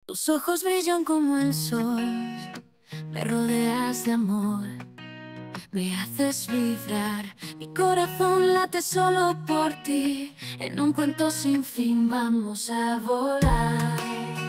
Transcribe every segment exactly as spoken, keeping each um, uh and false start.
Tus ojos brillan como el sol, me rodeas de amor, me haces vibrar, mi corazón late solo por ti. En un cuento sin fin vamos a volar,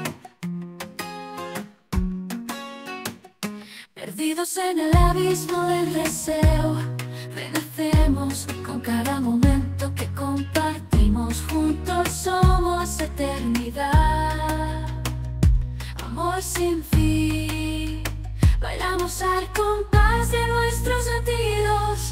perdidos en el abismo del deseo. Renacemos con cada momento que compartimos, juntos somos eternidad. Amor sin fin, bailamos al compás de nuestros latidos.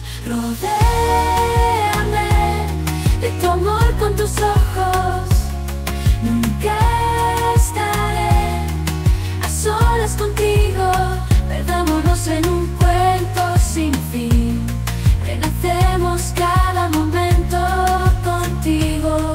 Rodéame de tu amor con tus ojos, nunca estaré a solas contigo. Perdámonos en un cuento sin fin, renacemos cada momento contigo.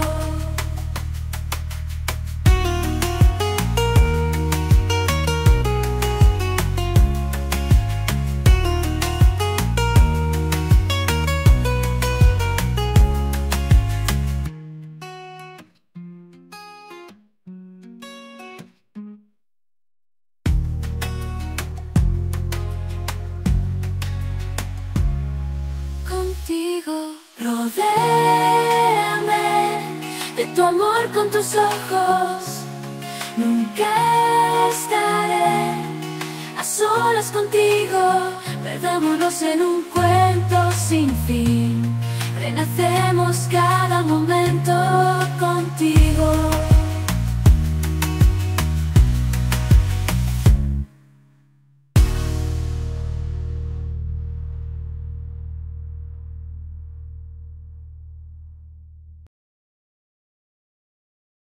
Rodéame de tu amor con tus ojos, nunca estaré a solas contigo. Perdámonos en un cuento sin fin, renacemos cada momento contigo.